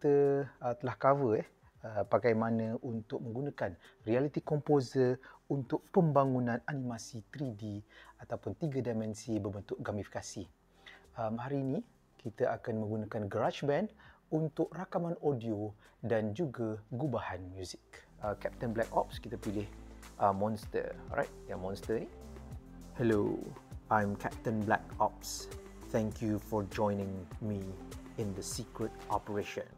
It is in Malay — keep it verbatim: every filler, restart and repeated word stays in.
kita uh, telah cover eh uh, bagaimana untuk menggunakan Reality Composer untuk pembangunan animasi tiga D ataupun tiga dimensi berbentuk gamifikasi. Um, hari ini kita akan menggunakan GarageBand untuk rakaman audio dan juga gubahan muzik. Uh, Captain Black Ops kita pilih uh, Monster, alright? Yang Monster ni. Hello, I'm Captain Black Ops. Thank you for joining me in the secret operation.